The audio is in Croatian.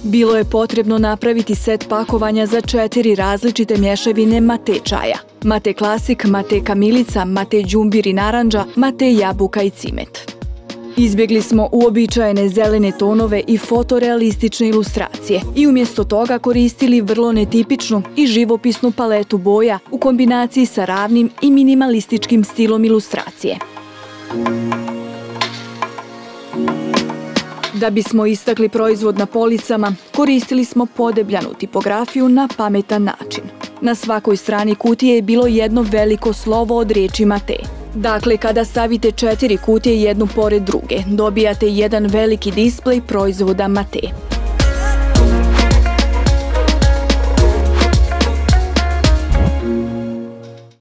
Bilo je potrebno napraviti set pakovanja za 4 različite mješavine mate čaja. Mate klasik, mate kamilica, mate đumbir i narandža, mate jabuka i cimet. Izbjegli smo uobičajene zelene tonove i fotorealistične ilustracije i umjesto toga koristili vrlo netipičnu i živopisnu paletu boja u kombinaciji sa ravnim i minimalističkim stilom ilustracije. Da bismo istakli proizvod na policama, koristili smo podebljanu tipografiju na pametan način. Na svakoj strani kutije je bilo jedno veliko slovo od riječi mate. Dakle, kada stavite 4 kutije jednu pored druge, dobijate jedan veliki displej proizvoda mate.